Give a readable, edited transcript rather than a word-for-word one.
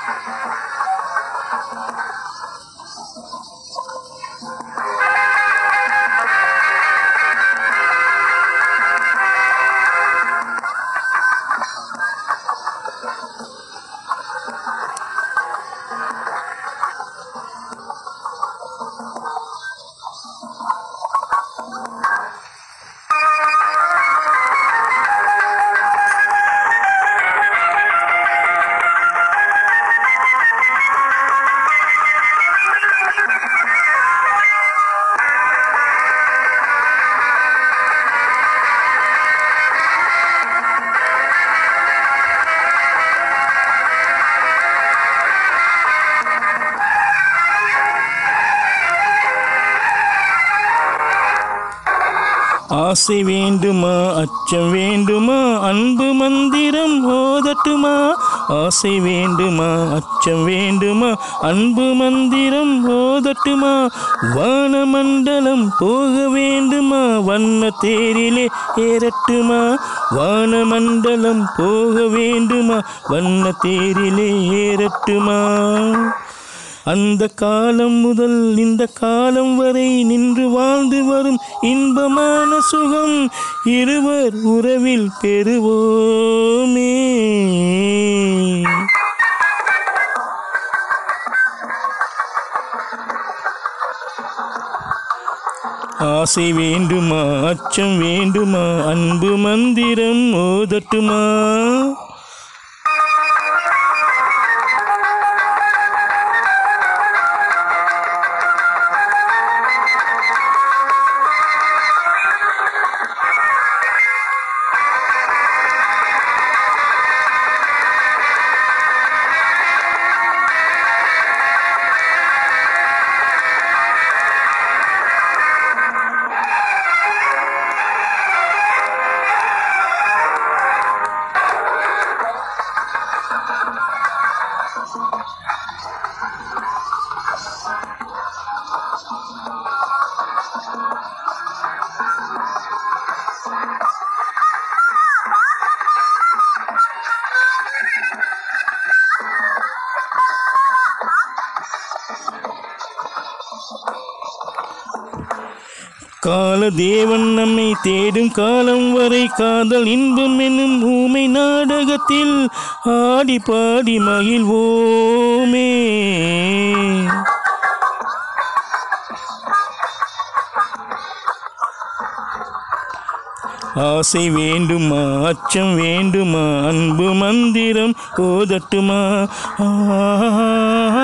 ஆசை வேண்டுமா அச்சம் வேண்டுமா அன்பு மந்திரம் ஓதட்டுமா ஆசை வேண்டுமா அச்சம் வேண்டுமா அன்பு மந்திரம் ஓதட்டுமா வான மண்டலம் போக வேண்டுமா வண்ண தேரிலே ஏறட்டுமா வான மண்டலம் போக வேண்டுமா வண்ண தேரிலே ஏறட்டுமா அந்த காலம் முதல் இந்த காலம் வரை நின்று வாழ்ந்து வரும் இன்பமான சுகம் இருவர் உறவில் பெறுவோமே. ஆசை வேண்டுமா அச்சம் வேண்டுமா அன்பு மந்திரம் ஓதட்டுமா கால தேவன் நம்மை தேடும் காலம் வரை காதல் இன்பம் என்னும் ஊமை நாடகத்தில் ஆடி பாடி மகிழ்வோமே. ஆசை வேண்டுமா அச்சம் வேண்டுமா அன்பு மந்திரம் ஓதட்டுமா